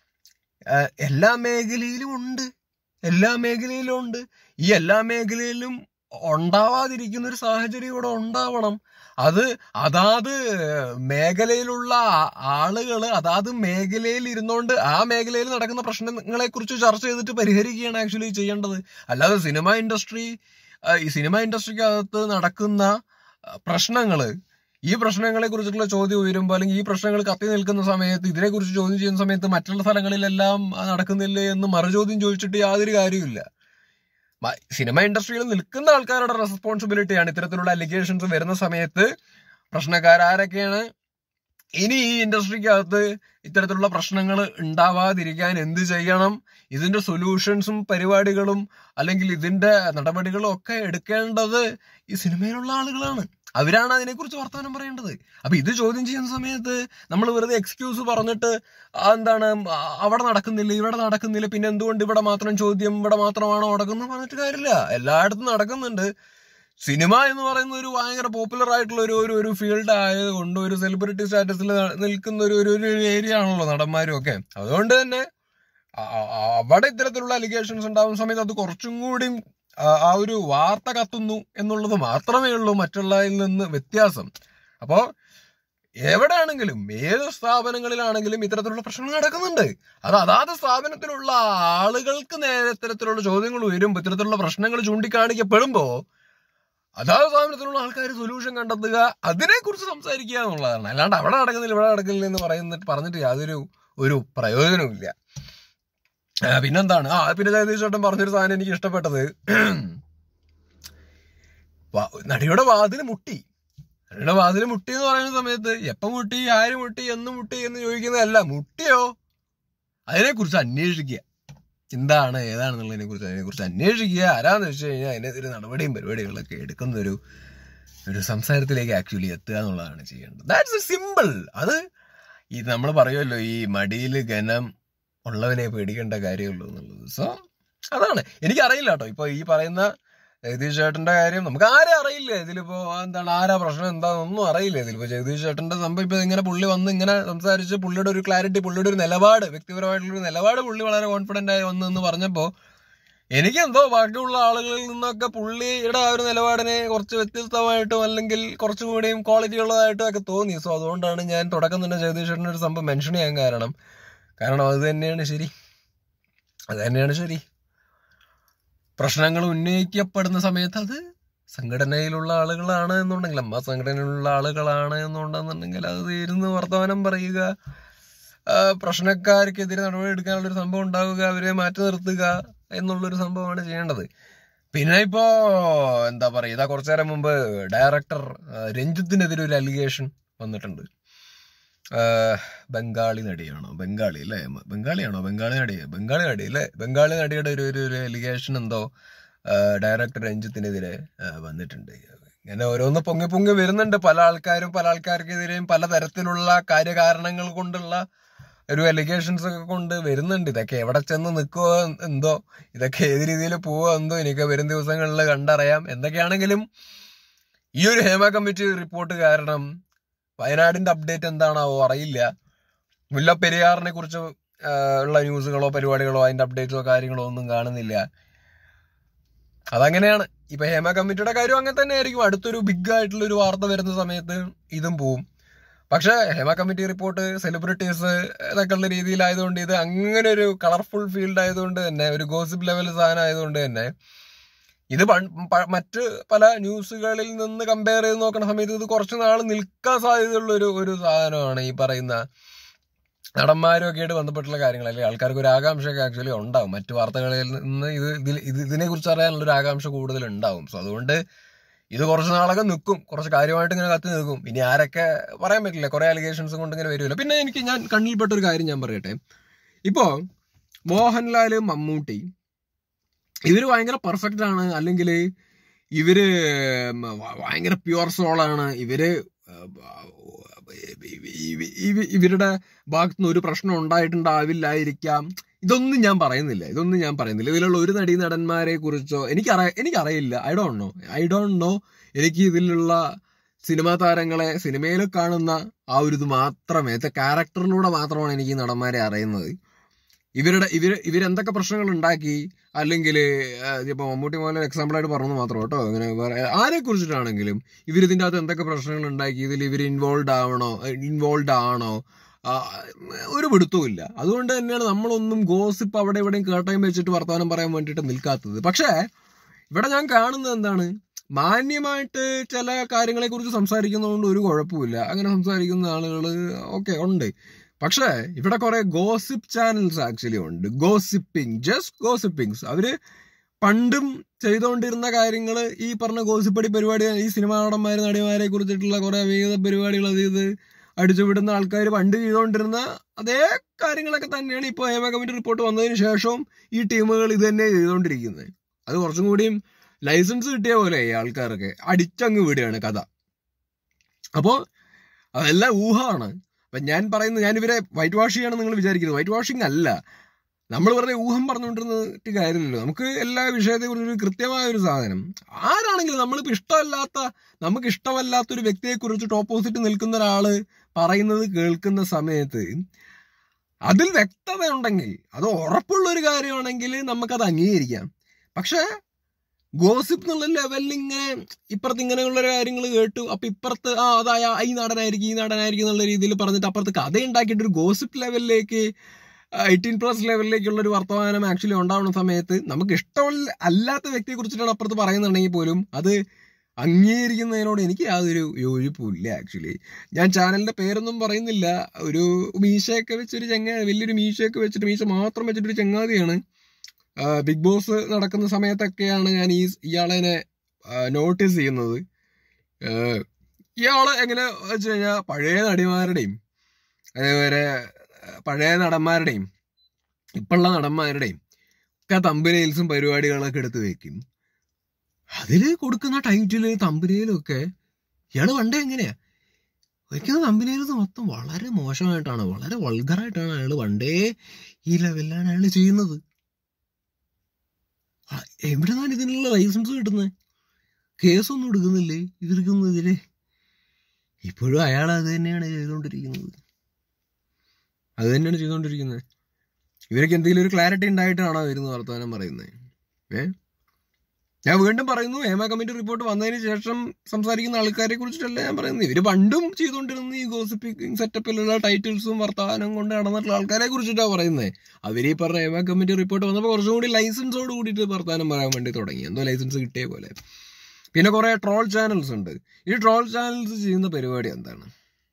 എല്ലാ മേഖലയിലും ഉണ്ട്, എല്ലാ മേഖലയിലും ഉണ്ട്. ഈ എല്ലാ മേഖലയിലും ഉണ്ടാവാതിരിക്കുന്ന ഒരു സാഹചര്യം ഇവിടെ ഉണ്ടാവണം. അത് അതാത് മേഖലയിലുള്ള ആളുകൾ അതാത് മേഖലയിൽ ഇരുന്നുകൊണ്ട് ആ മേഖലയിൽ നടക്കുന്ന പ്രശ്നങ്ങളെ കുറിച്ച് ചർച്ച ചെയ്തിട്ട് പരിഹരിക്കുകയാണ് ആക്ച്വലി ചെയ്യേണ്ടത്. അല്ലാതെ സിനിമ ഇൻഡസ്ട്രി ഈ സിനിമ ഇൻഡസ്ട്രിക്കകത്ത് നടക്കുന്ന പ്രശ്നങ്ങള്, ഈ പ്രശ്നങ്ങളെ കുറിച്ചിട്ടുള്ള ചോദ്യം ഉയരുമ്പോൾ അല്ലെങ്കിൽ ഈ പ്രശ്നങ്ങൾ കത്തി നിൽക്കുന്ന സമയത്ത് ഇതിനെക്കുറിച്ച് ചോദ്യം ചെയ്യുന്ന സമയത്ത് മറ്റുള്ള സ്ഥലങ്ങളിലെല്ലാം നടക്കുന്നില്ലേ എന്ന് മറുചോദ്യം ചോദിച്ചിട്ട് യാതൊരു കാര്യമില്ല. സിനിമ ഇൻഡസ്ട്രിയിൽ നിൽക്കുന്ന ആൾക്കാരുടെ റെസ്പോൺസിബിലിറ്റിയാണ് ഇത്തരത്തിലുള്ള അലിഗേഷൻസ് വരുന്ന സമയത്ത് പ്രശ്നക്കാരൊക്കെയാണ്. ഇനി ഈ ഇൻഡസ്ട്രിക്കകത്ത് ഇത്തരത്തിലുള്ള പ്രശ്നങ്ങൾ ഉണ്ടാവാതിരിക്കാൻ എന്ത് ചെയ്യണം, ഇതിന്റെ സൊല്യൂഷൻസും പരിപാടികളും അല്ലെങ്കിൽ ഇതിന്റെ നടപടികളും ഒക്കെ എടുക്കേണ്ടത് ഈ സിനിമയിലുള്ള ആളുകളാണ്. അവരാണ് അതിനെക്കുറിച്ച് വർത്തമാനം പറയേണ്ടത്. അപ്പൊ ഇത് ചോദ്യം ചെയ്യുന്ന സമയത്ത് നമ്മൾ വെറുതെ എക്സ്ക്യൂസ് പറഞ്ഞിട്ട് എന്താണ് അവിടെ നടക്കുന്നില്ല ഇവിടെ നടക്കുന്നില്ല പിന്നെ എന്തുകൊണ്ട് ഇവിടെ മാത്രം ചോദ്യം, ഇവിടെ മാത്രമാണോ നടക്കുന്നത് പറഞ്ഞിട്ട് കാര്യമില്ല. എല്ലായിടത്തും നടക്കുന്നുണ്ട്. സിനിമ എന്ന് പറയുന്ന ഒരു ഭയങ്കര പോപ്പുലർ ആയിട്ടുള്ള ഒരു ഒരു ഫീൽഡ് ആയതുകൊണ്ട് ഒരു സെലിബ്രിറ്റി സ്റ്റാറ്റസിൽ നിൽക്കുന്ന ഒരു ഒരു ഏരിയ ആണല്ലോ നടന്മാരും ഒക്കെ. അതുകൊണ്ട് തന്നെ അവിടെ ഇത്തരത്തിലുള്ള അലിഗേഷൻസ് ഉണ്ടാകുന്ന സമയത്ത് അത് കുറച്ചും കൂടി ആ ഒരു വാർത്ത കത്തുന്നു എന്നുള്ളത് മാത്രമേ ഉള്ളൂ മറ്റുള്ളതിൽ നിന്ന് വ്യത്യാസം. അപ്പോ എവിടെയാണെങ്കിലും ഏത് സ്ഥാപനങ്ങളിലാണെങ്കിലും ഇത്തരത്തിലുള്ള പ്രശ്നങ്ങൾ നടക്കുന്നുണ്ട്. അത് അതാത് സ്ഥാപനത്തിലുള്ള ആളുകൾക്ക് നേരെ ഇത്തരത്തിലുള്ള ചോദ്യങ്ങൾ ഉയരുമ്പോൾ ഇത്തരത്തിലുള്ള പ്രശ്നങ്ങൾ ചൂണ്ടിക്കാണിക്കപ്പെടുമ്പോ അതാത് സ്ഥാപനത്തിലുള്ള ആൾക്കാർ സൊല്യൂഷൻ കണ്ടെത്തുക, അതിനെക്കുറിച്ച് സംസാരിക്കുക എന്നുള്ളതാണ്. അല്ലാണ്ട് അവിടെ നടക്കുന്നില്ല ഇവിടെ നടക്കുന്നില്ല എന്ന് പറയുന്നിട്ട് പറഞ്ഞിട്ട് യാതൊരു ഒരു പ്രയോജനവും ഇല്ല. പിന്നെന്താണ്, ആ പിന്നെ ജഗദീഷ് ചേട്ടൻ പറഞ്ഞൊരു സാധനം എനിക്ക് ഇഷ്ടപ്പെട്ടത്, നടിയുടെ വാതിൽ മുട്ടി. നടിയുടെ വാതിൽ മുട്ടി എന്ന് പറയുന്ന സമയത്ത് എപ്പം മുട്ടി, ആര് മുട്ടി, എന്ന് മുട്ടി എന്ന് ചോദിക്കുന്നതല്ല, മുട്ടിയോ അതിനെക്കുറിച്ച് അന്വേഷിക്കുക, എന്താണ് ഏതാണെന്നുള്ളതിനെ കുറിച്ച് അതിനെക്കുറിച്ച് അന്വേഷിക്കുക. ആരാന്ന് വെച്ച് കഴിഞ്ഞാൽ അതിനെതിരെ നടപടിയും പരിപാടികളൊക്കെ എടുക്കുന്ന ഒരു ഒരു സംസാരത്തിലേക്ക് ആക്ച്വലി എത്തുക എന്നുള്ളതാണ് ചെയ്യേണ്ടത്. That's simple. അത് ഈ നമ്മൾ പറയുമല്ലോ ഈ മടിയിൽ ഘനം ഉള്ളവനെ പേടിക്കേണ്ട കാര്യമുള്ളൂ എന്നുള്ളത്. സോ അതാണ്. എനിക്കറിയില്ല കേട്ടോ ഇപ്പൊ ഈ പറയുന്ന ജഗദീഷ് ചേട്ടന്റെ കാര്യം നമുക്ക് ആരും അറിയില്ല. ഇതിലിപ്പോ എന്താണ് ആരാ പ്രശ്നം എന്താണെന്നൊന്നും അറിയില്ല. ഇതിലിപ്പോ ജഗദീഷ് ചേട്ടന്റെ സംഭവം ഇപ്പൊ ഇങ്ങനെ പുള്ളി വന്ന് ഇങ്ങനെ സംസാരിച്ച് പുള്ളിയുടെ ഒരു ക്ലാരിറ്റി, പുള്ളിയുടെ ഒരു നിലപാട്, വ്യക്തിപരമായിട്ടുള്ളൊരു നിലപാട് പുള്ളി വളരെ കോൺഫിഡന്റ് ആയി വന്നെന്ന് പറഞ്ഞപ്പോ എനിക്കെന്തോ ബാക്കിയുള്ള ആളുകളിൽ നിന്നൊക്കെ പുള്ളിയുടെ ആ ഒരു നിലപാടിനെ കുറച്ച് വ്യത്യസ്തമായിട്ടും അല്ലെങ്കിൽ കുറച്ചുകൂടിയും ക്വാളിറ്റി ഉള്ളതായിട്ടും ഒക്കെ തോന്നി. സോ അതുകൊണ്ടാണ് ഞാൻ തുടക്കം തന്നെ ജഗദീഷ് ചേട്ടൻ്റെ ഒരു സംഭവം മെൻഷൻ ചെയ്യാൻ കാരണം കാരണം അത് തന്നെയാണ് ശരി, അത് തന്നെയാണ് ശരി. പ്രശ്നങ്ങൾ ഉന്നയിക്കപ്പെടുന്ന സമയത്ത് അത് സംഘടനയിലുള്ള ആളുകളാണ് എന്നുണ്ടെങ്കിൽ, അമ്മ സംഘടനയിലുള്ള ആളുകളാണ് എന്നുണ്ടെന്നുണ്ടെങ്കിൽ അത് ഇരുന്ന് വർത്തമാനം പറയുക, പ്രശ്നക്കാർക്കെതിരെ നടപടി എടുക്കാനുള്ളൊരു സംഭവം ഉണ്ടാവുക, അവരെ മാറ്റി നിർത്തുക എന്നുള്ളൊരു സംഭവമാണ് ചെയ്യേണ്ടത്. പിന്നെ ഇപ്പോ എന്താ പറയുക, ഇതാ കുറച്ചു നേരം മുമ്പ് ഡയറക്ടർ രഞ്ജിത്തിനെതിരെ ഒരു അലിഗേഷൻ വന്നിട്ടുണ്ട്. ബംഗാളി നടിയാണോ ബംഗാളി അല്ലേ ബംഗാളിയാണോ ബംഗാളി നടി ബംഗാളി നടി അല്ലേ ബംഗാളി നടിയുടെ ഒരു ഒരു എലിഗേഷൻ എന്തോ ഡയറക്ടർ രഞ്ജിത്തിനെതിരെ വന്നിട്ടുണ്ട്. ഇങ്ങനെ ഓരോന്ന് പൊങ്ങി പൊങ്ങി വരുന്നുണ്ട്. പല ആൾക്കാരും പല ആൾക്കാർക്കെതിരെയും പല തരത്തിലുള്ള കാര്യകാരണങ്ങൾ കൊണ്ടുള്ള ഒരു അലിഗേഷൻസ് ഒക്കെ കൊണ്ട് വരുന്നുണ്ട്. ഇതൊക്കെ എവിടെ ചെന്ന് നിൽക്കുവോ എന്തോ, ഇതൊക്കെ ഏത് രീതിയിൽ പോവോ എന്തോ എനിക്ക് വരും ദിവസങ്ങളിൽ കണ്ടറിയാം. എന്തൊക്കെയാണെങ്കിലും ഈ ഒരു ഹേമ കമ്മിറ്റി റിപ്പോർട്ട് കാരണം വയനാടിന്റെ അപ്ഡേറ്റ് എന്താണാവോ അറിയില്ല. മുല്ലപ്പെരിയാറിനെ കുറിച്ച് ഉള്ള ന്യൂസുകളോ പരിപാടികളോ അതിന്റെ അപ്ഡേറ്റോ കാര്യങ്ങളോ ഒന്നും കാണുന്നില്ല. അതങ്ങനെയാണ്. ഇപ്പൊ ഹേമ കമ്മിറ്റിയുടെ കാര്യം അങ്ങനെ തന്നെ ആയിരിക്കും. അടുത്തൊരു ബിഗ് ആയിട്ടുള്ള ഒരു വാർത്ത വരുന്ന സമയത്ത് ഇതും പോവും. പക്ഷെ ഹേമ കമ്മിറ്റി റിപ്പോർട്ട് സെലിബ്രിറ്റീസ് ഇതൊക്കെ ഉള്ള രീതിയിലായതുകൊണ്ട്, ഇത് അങ്ങനെ ഒരു കളർഫുൾ ഫീൽഡ് ആയതുകൊണ്ട് തന്നെ, ഒരു ഗോസിപ്പ് ലെവൽ സാധനം ആയതുകൊണ്ട് തന്നെ ഇത് മറ്റ് പല ന്യൂസുകളിൽ നിന്ന് കമ്പയർ ചെയ്ത് നോക്കുന്ന സമയത്ത് ഇത് കുറച്ച് നാൾ നിൽക്കാൻ സാധ്യതയുള്ള ഒരു ഒരു സാധനമാണ്. ഈ പറയുന്ന നടന്മാരും ഒക്കെ ആയിട്ട് ബന്ധപ്പെട്ടുള്ള കാര്യങ്ങൾ, അല്ലെങ്കിൽ ആൾക്കാർക്ക് ഒരു ആകാംക്ഷയൊക്കെ ആക്ച്വലി ഉണ്ടാവും. മറ്റു വാർത്തകളിൽ നിന്ന് ഇത് ഇതിൽ ഇത് ഇതിനെ കുറിച്ച് അറിയാനുള്ളൊരു ആകാംക്ഷ കൂടുതൽ ഉണ്ടാവും. സോ അതുകൊണ്ട് ഇത് കുറച്ച് നാളൊക്കെ നിൽക്കും, കുറച്ച് കാര്യമായിട്ട് ഇങ്ങനെ കത്തി നിൽക്കും. ഇനി ആരൊക്കെ പറയാൻ പറ്റില്ല, കുറെ അലിഗേഷൻസ് കൊണ്ട് ഇങ്ങനെ വരുമല്ലോ. പിന്നെ എനിക്ക് ഞാൻ കണ്ണിൽപ്പെട്ട ഒരു കാര്യം ഞാൻ പറയട്ടെ. ഇപ്പോ മോഹൻലാല്, മമ്മൂട്ടി ഇവര് ഭയങ്കര പെർഫെക്റ്റ് ആണ്, അല്ലെങ്കിൽ ഇവര് ഭയങ്കര പ്യുവർ സോളാണ്, ഇവര് ഇവരുടെ ഭാഗത്തുനിന്ന് ഒരു പ്രശ്നം ഉണ്ടായിട്ടുണ്ടാവില്ലായിരിക്കാം ഇതൊന്നും ഞാൻ പറയുന്നില്ല ഇതൊന്നും ഞാൻ പറയുന്നില്ല ഇതിലുള്ള ഒരു നടീ നടന്മാരെ കുറിച്ചോ എനിക്കറിയ എനിക്കറിയില്ല I don't know I don't know എനിക്ക് ഇതിലുള്ള സിനിമാ താരങ്ങളെ സിനിമയിൽ കാണുന്ന ആ ഒരു ഇത് മാത്രമേ ക്യാരക്ടറിലൂടെ മാത്രമാണ് എനിക്ക് ഈ നടന്മാരെ അറിയുന്നത്. ഇവരുടെ ഇവർ ഇവരെന്തൊക്കെ പ്രശ്നങ്ങൾ ഉണ്ടാക്കി, അല്ലെങ്കിൽ ഇപ്പൊ മമ്മൂട്ടി പോലെ എക്സാമ്പിളായിട്ട് പറഞ്ഞു മാത്രം കേട്ടോ, അങ്ങനെ ആരെ കുറിച്ചിട്ടാണെങ്കിലും ഇവരിതിൻ്റെ അകത്ത് എന്തൊക്കെ പ്രശ്നങ്ങൾ ഉണ്ടാക്കി, ഇതിൽ ഇവർ ഇൻവോൾവ് ആവണോ ഇൻവോൾവ് ആണോ ഒരു പിടുത്തവും ഇല്ല. അതുകൊണ്ട് തന്നെയാണ് നമ്മളൊന്നും ഗോസിപ്പ് അവിടെ ഇവിടെയും കേട്ടയും വെച്ചിട്ട് വർത്തമാനം പറയാൻ വേണ്ടിയിട്ട് നിൽക്കാത്തത്. പക്ഷേ ഇവിടെ ഞാൻ കാണുന്നത് എന്താണ്, മാന്യമായിട്ട് ചില കാര്യങ്ങളെ കുറിച്ച് സംസാരിക്കുന്നതുകൊണ്ട് ഒരു കുഴപ്പമില്ല, അങ്ങനെ സംസാരിക്കുന്ന ആളുകൾ ഓക്കെ ഉണ്ട്. പക്ഷേ ഇവിടെ കുറെ ഗോസിപ്പ് ചാനൽസ് ആക്ച്വലി ഉണ്ട്, ഗോസിപ്പിംഗ്, ജസ്റ്റ് ഗോസിപ്പിങ്സ്. അവര് പണ്ടും ചെയ്തുകൊണ്ടിരുന്ന കാര്യങ്ങൾ ഈ പറഞ്ഞ ഗോസിപ്പടി പരിപാടി, ഈ സിനിമാ നടന്മാര് നടിമാരെ കുറിച്ചിട്ടുള്ള കുറെ വിവിധ പരിപാടികൾ അത് ഇത് അടിച്ചുവിടുന്ന ആൾക്കാർ പണ്ട് ചെയ്തുകൊണ്ടിരുന്ന അതേ കാര്യങ്ങളൊക്കെ തന്നെയാണ് ഇപ്പോൾ ഹേമ കമ്മിറ്റി റിപ്പോർട്ട് വന്നതിന് ശേഷവും ഈ ടീമുകൾ ഇത് തന്നെ ചെയ്തുകൊണ്ടിരിക്കുന്നത്. അത് കുറച്ചും കൂടിയും ലൈസൻസ് കിട്ടിയ പോലെ ഈ ആൾക്കാർക്ക് അടിച്ചങ്ങ് വിടുകയാണ് കഥ. അപ്പോൾ അതെല്ലാം ഊഹമാണ്. അപ്പം ഞാൻ പറയുന്നത്, ഞാനിവരെ വൈറ്റ് വാഷ് ചെയ്യണമെന്ന് നിങ്ങൾ വിചാരിക്കുന്നത്, വൈറ്റ് വാഷിംഗ് അല്ല. നമ്മൾ വെറുതെ ഊഹം പറഞ്ഞുകൊണ്ടിരുന്നിട്ട് കാര്യമില്ലല്ലോ. നമുക്ക് എല്ലാ വിഷയത്തെക്കുറിച്ചൊരു കൃത്യമായ ഒരു സാധനം, ആരാണെങ്കിലും നമ്മളിപ്പോൾ ഇഷ്ടമല്ലാത്ത നമുക്ക് ഇഷ്ടമല്ലാത്തൊരു വ്യക്തിയെക്കുറിച്ചിട്ട് ഓപ്പോസിറ്റ് നിൽക്കുന്ന ഒരാള് പറയുന്നത് കേൾക്കുന്ന സമയത്ത് അതിൽ വ്യക്തത ഉണ്ടെങ്കിൽ, അത് ഉറപ്പുള്ളൊരു കാര്യമാണെങ്കിൽ നമുക്കത് അംഗീകരിക്കാം. പക്ഷെ ഗോസിപ്പ് എന്നുള്ള ലെവലിൽ ഇങ്ങനെ ഇപ്പുറത്ത് ഇങ്ങനെയുള്ള കാര്യങ്ങൾ കേട്ടു, അപ്പൊ ഇപ്പുറത്ത് ആ അതായ ഈ നടനായിരിക്കും ഈ നടനായിരിക്കും എന്നുള്ള രീതിയിൽ പറഞ്ഞിട്ട് അപ്പുറത്ത് കഥ ഉണ്ടാക്കിയിട്ട് ഒരു ഗോസിപ്പ് ലെവലിലേക്ക്, എയ്റ്റീൻ പ്ലസ് ലെവലിലേക്കുള്ള ഒരു വർത്തമാനം ആക്ച്വലി ഉണ്ടാവുന്ന സമയത്ത് നമുക്ക് ഇഷ്ടമുള്ള അല്ലാത്ത വ്യക്തിയെ കുറിച്ചിട്ടാണ് അപ്പുറത്ത് പറയുന്നുണ്ടെങ്കിൽ പോലും അത് അംഗീകരിക്കുന്നതിനോട് എനിക്ക് യാതൊരു യോജിപ്പുമില്ല. ആക്ച്വലി ഞാൻ ചാനലിന്റെ പേരൊന്നും പറയുന്നില്ല. ഒരു മീശയൊക്കെ വെച്ചൊരു ചെങ്ങ വലിയൊരു മീശയൊക്കെ വെച്ചിട്ട് മീശ മാത്രം വെച്ചിട്ടൊരു ചങ്ങാതിയാണ്. ബിഗ് ബോസ് നടക്കുന്ന സമയത്തൊക്കെയാണ് ഞാൻ ഈ ഇയാളെ നോട്ടീസ് ചെയ്യുന്നത്. ഇയാള് എങ്ങനെ വെച്ച് കഴിഞ്ഞാൽ പഴയ നടിമാരുടെയും അതേപോലെ പഴയ നടന്മാരുടെയും ഇപ്പോഴുള്ള നടന്മാരുടെയും ഒക്കെ തമ്പനയിൽസും പരിപാടികളൊക്കെ എടുത്ത് വെക്കും. അതിൽ കൊടുക്കുന്ന ടൈറ്റില് തമ്പനയിലും ഒക്കെ ഇയാള് പണ്ടേ എങ്ങനെയാ വയ്ക്കുന്ന തമ്പനയിലത് മൊത്തം വളരെ മോശമായിട്ടാണ്, വളരെ വൾഗറായിട്ടാണ് അയാൾ പണ്ടേ ഈ ലെവലിലാണ് അയാൾ ചെയ്യുന്നത്. എവിടെ നിന്നാണ് ഇതിനുള്ള ലൈസൻസ് കിട്ടുന്നത്? കേസൊന്നും എടുക്കുന്നില്ലേ ഇവർക്കൊന്നെതിരെ? ഇപ്പോഴും അയാൾ അത് തന്നെയാണ് ചെയ്തുകൊണ്ടിരിക്കുന്നത് അത് തന്നെയാണ് ചെയ്തുകൊണ്ടിരിക്കുന്നത് ഇവർക്ക് എന്തെങ്കിലും ഒരു ക്ലാരിറ്റി ഉണ്ടായിട്ടാണോ വരുന്നത് വർത്തമാനം പറയുന്നത്? ഏ ഞാൻ വീണ്ടും പറയുന്നു, ഹേമ കമ്മിറ്റി റിപ്പോർട്ട് വന്നതിന് ശേഷം സംസാരിക്കുന്ന ആൾക്കാരെ കുറിച്ചിട്ടല്ല ഞാൻ പറയുന്നത്. ഇവര് പണ്ടും ചെയ്തുകൊണ്ടിരുന്ന ഈ ഗോസിപ്പിംഗ് സെറ്റപ്പിലുള്ള ടൈറ്റിൽസും വർത്തമാനം കൊണ്ട് നടന്നിട്ടുള്ള ആൾക്കാരെ കുറിച്ചിട്ടാണ് പറയുന്നത്. അവരീ പറഞ്ഞ ഹേമ കമ്മിറ്റി റിപ്പോർട്ട് വന്നപ്പോൾ കുറച്ചും കൂടി ലൈസൻസോട് കൂടിയിട്ട് വർത്തമാനം പറയാൻ വേണ്ടി തുടങ്ങി, എന്തോ ലൈസൻസ് കിട്ടിയ പോലെ. പിന്നെ കുറെ ട്രോൾ ചാനൽസ് ഉണ്ട്. ഈ ട്രോൾ ചാനൽസ് ചെയ്യുന്ന പരിപാടി എന്താണ്?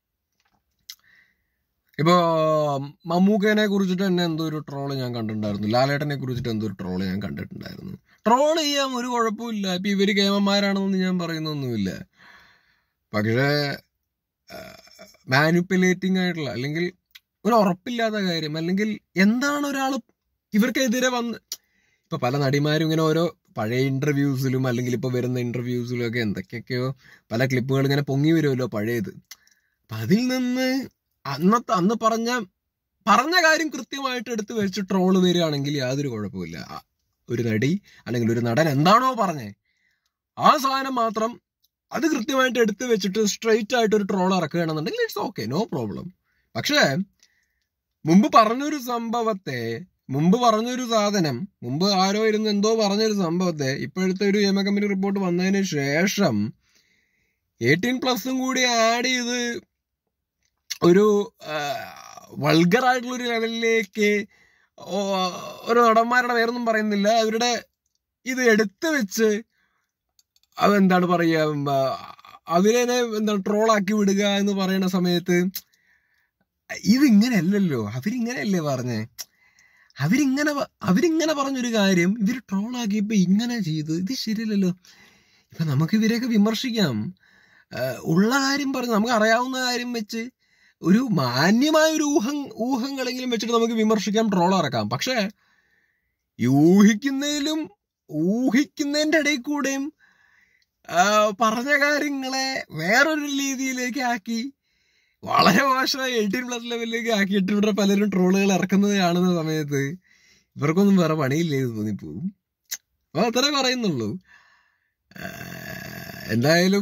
ഇപ്പോ മമ്മൂക്കനെ കുറിച്ചിട്ട് തന്നെ എന്തോ ഒരു ട്രോള് ഞാൻ കണ്ടിട്ടുണ്ടായിരുന്നു, ലാലേട്ടനെ കുറിച്ചിട്ട് എന്തോ ഒരു ട്രോള് ഞാൻ കണ്ടിട്ടുണ്ടായിരുന്നു. ട്രോൾ ചെയ്യാൻ ഒരു കുഴപ്പമില്ല. ഇപ്പൊ ഇവര് കേമന്മാരാണെന്നൊന്നും ഞാൻ പറയുന്നൊന്നുമില്ല. പക്ഷേ മാനിപ്പുലേറ്റിംഗ് ആയിട്ടുള്ള, അല്ലെങ്കിൽ ഒരു ഉറപ്പില്ലാത്ത കാര്യം, അല്ലെങ്കിൽ എന്താണ് ഒരാൾ ഇവർക്കെതിരെ വന്ന്, ഇപ്പൊ പല നടിമാരും ഇങ്ങനെ ഓരോ പഴയ ഇന്റർവ്യൂസിലും അല്ലെങ്കിൽ ഇപ്പൊ വരുന്ന ഇന്റർവ്യൂസിലും ഒക്കെ എന്തൊക്കെയൊക്കെയോ പല ക്ലിപ്പുകൾ ഇങ്ങനെ പൊങ്ങി വരുമല്ലോ പഴയത്. അപ്പൊ അതിൽ നിന്ന് അന്നത്തെ അന്ന് പറഞ്ഞ പറഞ്ഞ കാര്യം കൃത്യമായിട്ട് എടുത്ത് വെച്ച് ട്രോള് വരികയാണെങ്കിൽ യാതൊരു കുഴപ്പമില്ല. ഒരു നടി അല്ലെങ്കിൽ ഒരു നടൻ എന്താണോ പറഞ്ഞേ ആ സാധനം മാത്രം അത് കൃത്യമായിട്ട് എടുത്ത് വെച്ചിട്ട് സ്ട്രെയിറ്റ് ആയിട്ട് ഒരു ട്രോൾ ഇറക്കുകയാണെന്നുണ്ടെങ്കിൽ ഇറ്റ്സ് ഓക്കെ, നോ പ്രോബ്ലം. പക്ഷേ മുമ്പ് പറഞ്ഞൊരു സംഭവത്തെ മുമ്പ് പറഞ്ഞൊരു സാധനം മുമ്പ് ആരോ ഇരുന്ന് എന്തോ പറഞ്ഞൊരു സംഭവത്തെ ഇപ്പോഴത്തെ ഒരു ഹേമ കമ്മിറ്റി റിപ്പോർട്ട് വന്നതിന് ശേഷം എയ്റ്റീൻ പ്ലസും കൂടി ആഡ് ചെയ്ത് ഒരു വൾഗറായിട്ടുള്ളൊരു ലെവലിലേക്ക് ഓരോ നടന്മാരുടെ പേരൊന്നും പറയുന്നില്ല, അവരുടെ ഇത് എടുത്തു വെച്ച് അതെന്താണ് പറയുക, അവരെ എന്താണ് ട്രോളാക്കി വിടുക എന്ന് പറയുന്ന സമയത്ത് ഇതിങ്ങനെയല്ലല്ലോ. അവരിങ്ങനെയല്ലേ പറഞ്ഞേ? അവരിങ്ങനെ അവരിങ്ങനെ പറഞ്ഞൊരു കാര്യം ഇവർ ട്രോളാക്കിയപ്പോ ഇങ്ങനെ ചെയ്തു, ഇത് ശരിയല്ലല്ലോ. ഇപ്പൊ നമുക്ക് ഇവരെയൊക്കെ വിമർശിക്കാം, ഉള്ള കാര്യം പറഞ്ഞ് നമുക്ക് അറിയാവുന്ന കാര്യം വെച്ച് ഒരു മാന്യമായ ഒരു ഊഹം ഊഹങ്ങളെങ്കിലും വെച്ചിട്ട് നമുക്ക് വിമർശിക്കാം, ട്രോൾ ഇറക്കാം. പക്ഷെ ഊഹിക്കുന്നതിലും ഊഹിക്കുന്നതിൻ്റെ ഇടയിൽ കൂടെയും പറഞ്ഞ കാര്യങ്ങളെ വേറൊരു രീതിയിലേക്ക് ആക്കി വളരെ മോശമായി എയ്റ്റീൻ പ്ലസ് ലെവലിലേക്ക് ആക്കിയിട്ട് ഇവിടെ പലരും ട്രോളുകൾ ഇറക്കുന്നത് കാണുന്ന സമയത്ത് ഇവർക്കൊന്നും വേറെ പണിയില്ലേ എന്ന് തോന്നിപ്പോവും. അപ്പൊ അത്രേ പറയുന്നുള്ളൂ. എന്തായാലും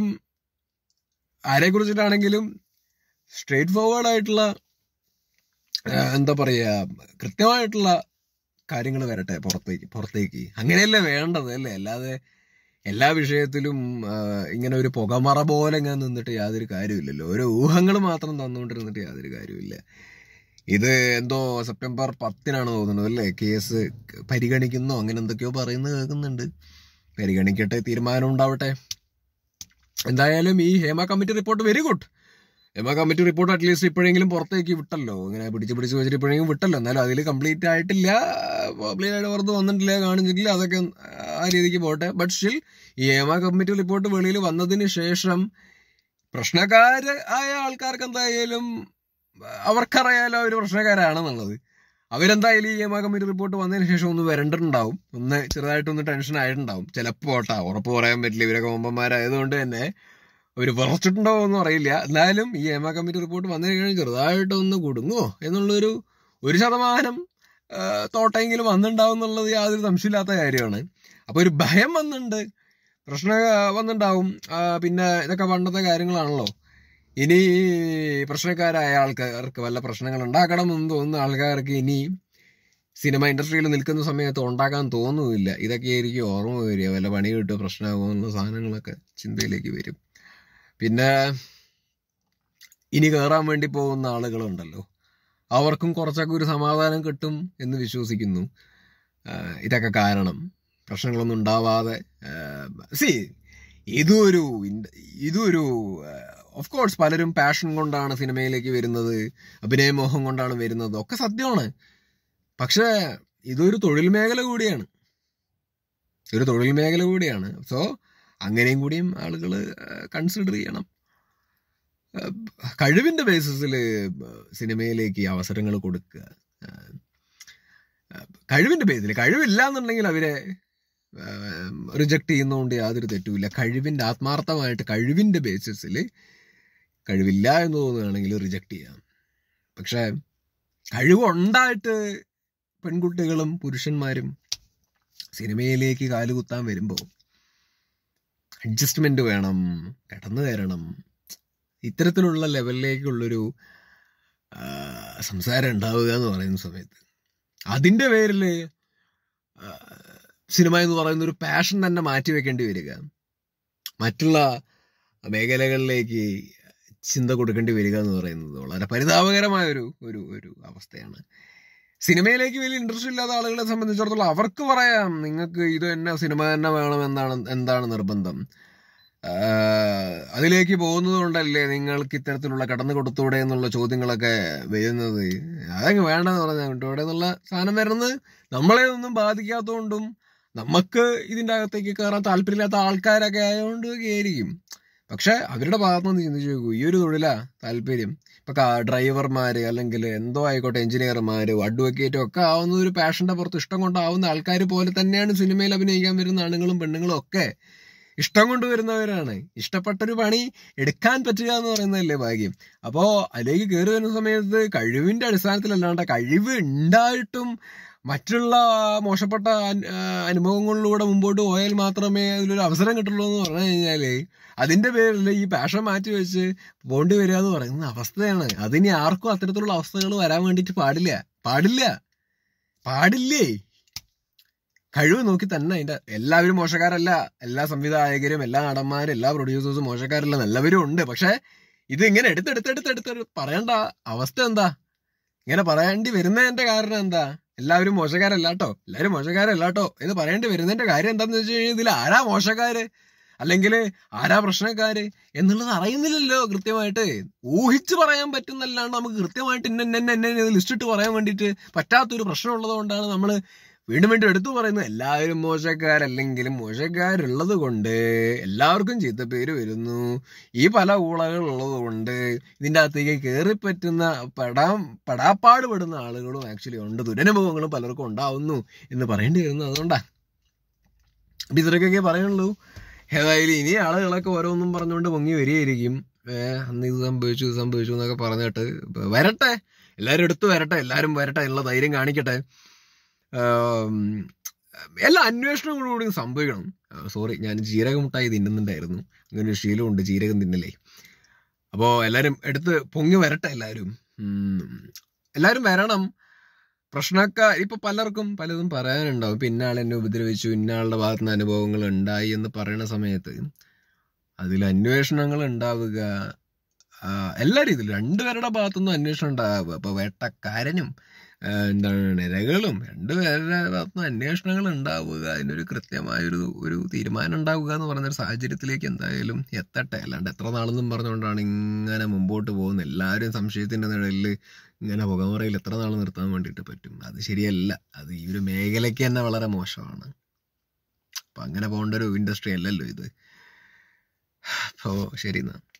ആരെ കുറിച്ചിട്ടാണെങ്കിലും സ്ട്രേറ്റ് ഫോർവേഡ് ആയിട്ടുള്ള എന്താ പറയാ കൃത്യമായിട്ടുള്ള കാര്യങ്ങൾ വരട്ടെ പുറത്തേക്ക് പുറത്തേക്ക് അങ്ങനെയല്ലേ വേണ്ടത് അല്ലേ? അല്ലാതെ എല്ലാ വിഷയത്തിലും ഇങ്ങനെ ഒരു പുകമറ പോലെ ഇങ്ങനെ നിന്നിട്ട് യാതൊരു കാര്യമില്ലല്ലോ. ഓരോ ഊഹങ്ങൾ മാത്രം തന്നുകൊണ്ടിരുന്നിട്ട് യാതൊരു കാര്യമില്ല. ഇത് എന്തോ സെപ്റ്റംബർ പത്തിനാണ് തോന്നുന്നത് അല്ലേ കേസ് പരിഗണിക്കുന്നോ അങ്ങനെ എന്തൊക്കെയോ പറയുന്നത് കേൾക്കുന്നുണ്ട്. പരിഗണിക്കട്ടെ, തീരുമാനം ഉണ്ടാവട്ടെ. എന്തായാലും ഈ Hema committee report very good. Hema committee report at least ഇപ്പോഴെങ്കിലും പുറത്തേക്ക് വിട്ടല്ലോ. ഇങ്ങനെ പിടിച്ച് പിടിച്ച് വെച്ചിട്ട് ഇപ്പോഴെങ്കിലും വിട്ടല്ലോ. എന്നാലും അതിൽ കംപ്ലീറ്റ് ആയിട്ടില്ല, കംപ്ലീറ്റ് ആയിട്ട് പുറത്ത് വന്നിട്ടില്ല കാണിച്ചെങ്കിൽ അതൊക്കെ ആ രീതിക്ക് പോട്ടെ. ബട്ട് സ്റ്റിൽ ഈ ഹേമ കമ്മിറ്റി റിപ്പോർട്ട് വെളിയിൽ വന്നതിന് ശേഷം പ്രശ്നക്കാര് ആയ ആൾക്കാർക്ക് എന്തായാലും അവർക്കറിയാലോ അവർ പ്രശ്നക്കാരാണെന്നുള്ളത്. അവരെന്തായാലും ഈ ഹേമ കമ്മിറ്റി റിപ്പോർട്ട് വന്നതിന് ശേഷം ഒന്ന് വരണ്ടിട്ടുണ്ടാവും, ഒന്ന് ചെറുതായിട്ടൊന്ന് ടെൻഷൻ ആയിട്ടുണ്ടാവും. ചിലപ്പോൾ ഓട്ടാ, ഉറപ്പ് പറയാൻ പറ്റില്ല. ഇവരൊക്കെ കൊമ്പന്മാരായതുകൊണ്ട് തന്നെ അവർ വിറച്ചിട്ടുണ്ടോ എന്നും അറിയില്ല. എന്നാലും ഈ ഹേമ കമ്മിറ്റി റിപ്പോർട്ട് വന്നതിന് കഴിഞ്ഞ് ചെറുതായിട്ടൊന്ന് കുടുങ്ങുമോ എന്നുള്ളൊരു ഒരു ശതമാനം തോട്ടെങ്കിലും വന്നിട്ടുണ്ടാവും എന്നുള്ളത് യാതൊരു സംശയമില്ലാത്ത കാര്യമാണ്. അപ്പോൾ ഒരു ഭയം വന്നിട്ടുണ്ട്, പ്രശ്നം വന്നിട്ടുണ്ടാവും. പിന്നെ ഇതൊക്കെ പണ്ടത്തെ കാര്യങ്ങളാണല്ലോ. ഇനി പ്രശ്നക്കാരായ ആൾക്കാർക്ക് വല്ല പ്രശ്നങ്ങൾ ഉണ്ടാക്കണമെന്ന് തോന്നുന്ന ആൾക്കാർക്ക് ഇനി സിനിമ ഇൻഡസ്ട്രിയിൽ നിൽക്കുന്ന സമയത്ത് ഉണ്ടാക്കാൻ തോന്നുന്നില്ല. ഇതൊക്കെ ആയിരിക്കും ഓർമ്മ വരിക. വല്ല പണി കിട്ടുക പ്രശ്നമാകുമെന്നുള്ള സാധനങ്ങളൊക്കെ ചിന്തയിലേക്ക് വരും. പിന്നെ ഇനി കയറാൻ വേണ്ടി പോകുന്ന ആളുകളുണ്ടല്ലോ, അവർക്കും കുറച്ചൊക്കെ ഒരു സമാധാനം കിട്ടും എന്ന് വിശ്വസിക്കുന്നു. ഇതൊക്കെ കാരണം പ്രശ്നങ്ങളൊന്നും ഉണ്ടാവാതെ സി ഇതൊരു ഇതൊരു ഓഫ് കോഴ്സ് പലരും പാഷൻ കൊണ്ടാണ് സിനിമയിലേക്ക് വരുന്നത്, അഭിനയമോഹം കൊണ്ടാണ് വരുന്നത്, ഒക്കെ സത്യമാണ്. പക്ഷേ ഇതൊരു തൊഴിൽ മേഖല കൂടിയാണ്, ഒരു തൊഴിൽ മേഖല കൂടിയാണ്. സോ അങ്ങനെയും കൂടിയും ആളുകൾ കൺസിഡർ ചെയ്യണം. കഴിവിൻ്റെ ബേസിസിൽ സിനിമയിലേക്ക് അവസരങ്ങൾ കൊടുക്കുക, കഴിവിൻ്റെ ബേസിൽ. കഴിവില്ല എന്നുണ്ടെങ്കിൽ അവരെ റിജക്റ്റ് ചെയ്യുന്നതുകൊണ്ട് യാതൊരു തെറ്റുമില്ല. കഴിവിൻ്റെ ആത്മാർത്ഥമായിട്ട് കഴിവിൻ്റെ ബേസിസിൽ കഴിവില്ല എന്ന് തോന്നുകയാണെങ്കിൽ റിജക്റ്റ് ചെയ്യാം. പക്ഷെ കഴിവുണ്ടായിട്ട് പെൺകുട്ടികളും പുരുഷന്മാരും സിനിമയിലേക്ക് കാലുകുത്താൻ വരുമ്പോൾ അഡ്ജസ്റ്റ്മെന്റ് വേണം, കടന്നു തരണം. ഇത്തരത്തിലുള്ള ലെവലിലേക്കുള്ളൊരു സംസാരം ഉണ്ടാവുക എന്ന് പറയുന്ന സമയത്ത് അതിൻ്റെ പേരിൽ സിനിമ എന്ന് പറയുന്ന ഒരു പാഷൻ തന്നെ മാറ്റിവെക്കേണ്ടി വരിക, മറ്റുള്ള മേഖലകളിലേക്ക് ചിന്ത കൊടുക്കേണ്ടി വരിക എന്ന് പറയുന്നത് വളരെ പരിതാപകരമായ ഒരു ഒരു ഒരു അവസ്ഥയാണ്. സിനിമയിലേക്ക് വലിയ ഇൻട്രസ്റ്റ് ഇല്ലാത്ത ആളുകളെ സംബന്ധിച്ചിടത്തോളം അവർക്ക് പറയാം, നിങ്ങൾക്ക് ഇത് തന്നെ സിനിമ തന്നെ വേണം എന്നാണ് എന്താണ് നിർബന്ധം, അതിലേക്ക് പോകുന്നത് കൊണ്ടല്ലേ നിങ്ങൾക്ക് ഇത്തരത്തിലുള്ള കടന്നു കൊടുത്തൂടെ എന്നുള്ള ചോദ്യങ്ങളൊക്കെ വരുന്നത്. അതങ്ങ് വേണ്ടെന്ന് പറഞ്ഞാൽ ഇവിടെ എന്നുള്ള സാധനം വരുന്നത് നമ്മളെ ഒന്നും ബാധിക്കാത്തതുകൊണ്ടും നമുക്ക് ഇതിൻ്റെ അകത്തേക്ക് കയറാൻ താല്പര്യമില്ലാത്ത ആൾക്കാരൊക്കെ ആയതുകൊണ്ടൊക്കെ ആയിരിക്കും. പക്ഷെ അവരുടെ ഭാഗത്ത് നിന്ന് ചിന്തിച്ചു നോക്കൂ, ഈ ഒരു തൊഴിലാ താല്പര്യം. ഇപ്പൊ ഡ്രൈവർമാര് അല്ലെങ്കിൽ എന്തോ ആയിക്കോട്ടെ, എഞ്ചിനീയർമാര്, അഡ്വക്കേറ്റും ഒക്കെ ആവുന്ന ഒരു പാഷന്റെ പുറത്ത് ഇഷ്ടം കൊണ്ടാവുന്ന ആൾക്കാർ പോലെ തന്നെയാണ് സിനിമയിൽ അഭിനയിക്കാൻ വരുന്ന ആണുങ്ങളും പെണ്ണുങ്ങളും ഒക്കെ. ഇഷ്ടം കൊണ്ട് വരുന്നവരാണ്. ഇഷ്ടപ്പെട്ടൊരു പണി എടുക്കാൻ പറ്റുക എന്ന് പറയുന്നതല്ലേ ഭാഗ്യം. അപ്പോ അതിലേക്ക് കയറി വരുന്ന സമയത്ത് കഴിവിന്റെ അടിസ്ഥാനത്തിലല്ലാണ്ട് കഴിവ് ഉണ്ടായിട്ടും മറ്റുള്ള മോശപ്പെട്ട അനുഭവങ്ങളിലൂടെ മുമ്പോട്ട് പോയാൽ മാത്രമേ അതിലൊരു അവസരം കിട്ടുള്ളൂ എന്ന് പറഞ്ഞു കഴിഞ്ഞാല് അതിന്റെ പേരിൽ ഈ പാഷൻ മാറ്റി വെച്ച് പോണ്ടി വരിക എന്ന് പറയുന്ന അവസ്ഥയാണ്. അതിനി ആർക്കും അത്തരത്തിലുള്ള അവസ്ഥകൾ വരാൻ വേണ്ടിയിട്ട് പാടില്ല പാടില്ല പാടില്ലേ. കഴിവ് നോക്കി തന്നെ അതിന്റെ എല്ലാവരും മോശക്കാരല്ല, എല്ലാ സംവിധായകരും എല്ലാ നടന്മാരും എല്ലാ പ്രൊഡ്യൂസേഴ്സും മോശക്കാരല്ല, നല്ലവരും ഉണ്ട്. പക്ഷെ ഇത് ഇങ്ങനെ എടുത്തെടുത്തെടുത്തെടുത്ത് പറയേണ്ട അവസ്ഥ എന്താ? ഇങ്ങനെ പറയേണ്ടി വരുന്നതിന്റെ കാരണം എന്താ? എല്ലാവരും മോശക്കാരല്ല കേട്ടോ, എല്ലാവരും മോശക്കാരല്ല കേട്ടോ എന്ന് പറയേണ്ടി വരുന്നതിന്റെ കാര്യം എന്താന്ന് വെച്ച് കഴിഞ്ഞാൽ ഇതിൽ ആരാ മോശക്കാര് അല്ലെങ്കിൽ ആരാ പ്രശ്നക്കാര് എന്നുള്ളത് അറിയുന്നില്ലല്ലോ കൃത്യമായിട്ട്. ഊഹിച്ച് പറയാൻ പറ്റുന്നല്ലാണ്ട് നമുക്ക് കൃത്യമായിട്ട് ഇന്ന എന്നെ എന്നെ ലിസ്റ്റ് ഇട്ട് പറയാൻ വേണ്ടിയിട്ട് പറ്റാത്തൊരു പ്രശ്നം ഉള്ളത് കൊണ്ടാണ് നമ്മൾ വീണ്ടും വീണ്ടും എടുത്തു പറയുന്നത്. എല്ലാവരും മോശക്കാരല്ലെങ്കിലും മോശക്കാരുള്ളത് കൊണ്ട് എല്ലാവർക്കും ചീത്തപ്പേര് വരുന്നു. ഈ പല ഊളകൾ ഉള്ളത് കൊണ്ട് ഇതിൻ്റെ അകത്തേക്ക് കയറിപ്പറ്റുന്ന പെടാൻ പെടാപ്പാട് പെടുന്ന ആളുകളും ആക്ച്വലി ഉണ്ട്, ദുരനുഭവങ്ങളും പലർക്കും ഉണ്ടാവുന്നു എന്ന് പറയേണ്ടി വരുന്നു. അതുകൊണ്ടാണ് അപ്പം ഇത്രയൊക്കെ പറയുള്ളൂ. ഏതായാലും ഇനി ആളുകളൊക്കെ ഓരോന്നും പറഞ്ഞുകൊണ്ട് പൊങ്ങി വരികയായിരിക്കും. ഏഹ് അന്ന് ഇത് സംഭവിച്ചു ഇത് സംഭവിച്ചു എന്നൊക്കെ പറഞ്ഞിട്ട് വരട്ടെ, എല്ലാവരും എടുത്തു വരട്ടെ, എല്ലാവരും വരട്ടെ, ഉള്ള ധൈര്യം കാണിക്കട്ടെ. എല്ലാ അന്വേഷണങ്ങളോടും സംഭവിക്കണം. സോറി, ഞാൻ ജീരക മുട്ടായി തിന്നുന്നുണ്ടായിരുന്നു. അങ്ങനെ ഒരു ശീലമുണ്ട് ജീരകം തിന്നലേ. അപ്പോൾ എല്ലാവരും എടുത്ത് പൊങ്ങി വരട്ടെ. എല്ലാവരും എല്ലാവരും വരണം. പ്രശ്നക്കാർ ഇപ്പൊ പലർക്കും പലതും പറയാനുണ്ടാവും. ഇപ്പൊ ഇന്നാൾ എന്നെ ഉപദ്രവിച്ചു, ഇന്നാളുടെ ഭാഗത്ത് നിന്ന് അനുഭവങ്ങൾ ഉണ്ടായി എന്ന് പറയുന്ന സമയത്ത് അതിൽ അന്വേഷണങ്ങൾ ഉണ്ടാവുക എല്ലാ രീതിയിലും രണ്ടുപേരുടെ ഭാഗത്തുനിന്നും അന്വേഷണം ഉണ്ടാവുക. ഇപ്പൊ വേട്ടക്കാരനും എന്താണ് ഇരകളും രണ്ടുപേരുടെ ഭാഗത്തുനിന്ന് അന്വേഷണങ്ങൾ ഉണ്ടാവുക. അതിനൊരു കൃത്യമായൊരു ഒരു തീരുമാനം ഉണ്ടാവുക എന്ന് പറഞ്ഞൊരു സാഹചര്യത്തിലേക്ക് എന്തായാലും എത്തട്ടെ. അല്ലാണ്ട് എത്ര നാളെന്നും പറഞ്ഞുകൊണ്ടാണ് ഇങ്ങനെ മുമ്പോട്ട് പോകുന്നത്. എല്ലാവരും സംശയത്തിന്റെ നിഴലിൽ ഇങ്ങനെ പുകമറയിൽ എത്ര നാൾ നിർത്താൻ വേണ്ടിയിട്ട് പറ്റും? അത് ശരിയല്ല. അത് ഈ ഒരു മേഖലയ്ക്ക് തന്നെ വളരെ മോശമാണ്. അപ്പം അങ്ങനെ പോകേണ്ട ഒരു ഇൻഡസ്ട്രി അല്ലല്ലോ ഇത്. അപ്പോൾ ശരി എന്നാ.